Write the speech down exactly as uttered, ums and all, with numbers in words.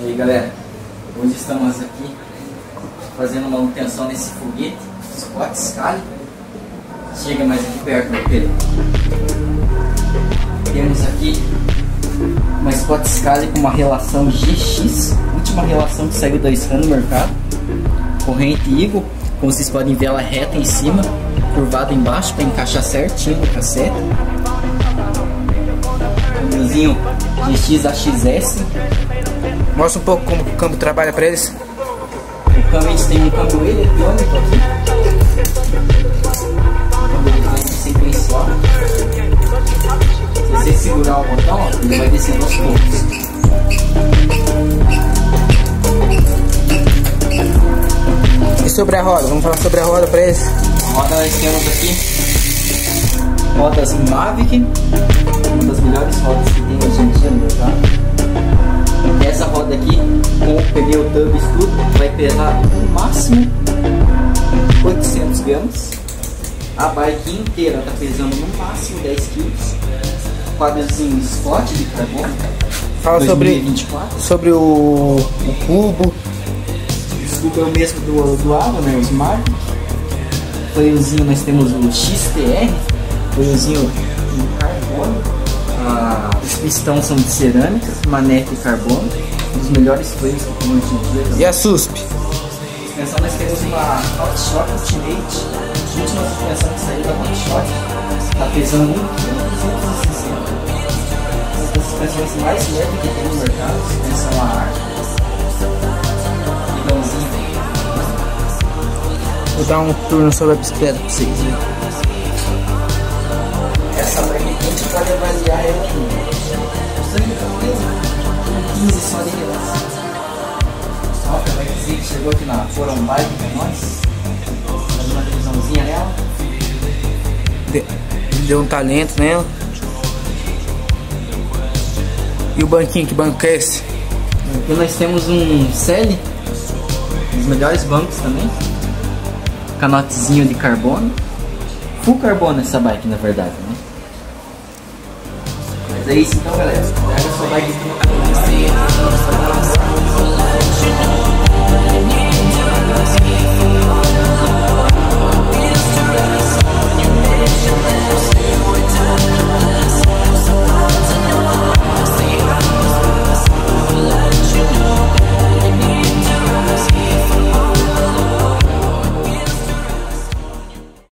E aí galera, hoje estamos aqui fazendo uma manutenção nesse foguete Scott Scali. Chega mais aqui perto, meu Pedro. Temos aqui uma Scott Scali com uma relação G X, última relação que saiu da SRAM no mercado. Corrente Eagle, como vocês podem ver, ela é reta em cima, curvada embaixo para encaixar certinho no cassete. Câmbiozinho G X A X S. Mostra um pouco como o câmbio trabalha para eles. O câmbio, a gente tem um câmbio eletrônico aqui. Câmbio eletrônico sequencial. Se você segurar o botão, ó, ele vai descendo aos poucos. E sobre a roda? Vamos falar sobre a roda para eles. A roda nós temos aqui rodas Mavic, uma das melhores rodas que tem hoje em dia no mercado. Essa roda aqui, com o pneu Tubes tudo, vai pesar no máximo oitocentos gramas. A bike inteira está pesando no máximo dez quilos. Quadrozinho Scott de carbono. Fala sobre, sobre o, o cubo. O cubo é o mesmo do, do Ava, né? O Smart. Freiozinho nós temos o X T R, freiozinho de carbono. Ah, os pistões são de cerâmica, manete de carbono, um dos melhores freios que tem hoje em dia. E a S U S P? Suspensão nós temos uma Hotshot Ultimate, a última suspensão que saiu da Hotshot, está pesando um quilo duzentos e sessenta. Uma das suspensões mais leves que tem no mercado, suspensão a ar. Bidãozinho. Vou dar um turno sobre a bicicleta para vocês. Essa bike a gente pode avaliar ela em quinze só de relação. Ó, a bikezinha que chegou aqui na Forum Bike pra nós. Faz uma revisãozinha nela. Deu um talento nela. E o banquinho, que banco é esse? Aqui nós temos um Celi, um dos melhores bancos também. Canotezinho de carbono. Full carbono essa bike, na verdade, né? Mas é isso então, galera. Pega a sua bike aqui.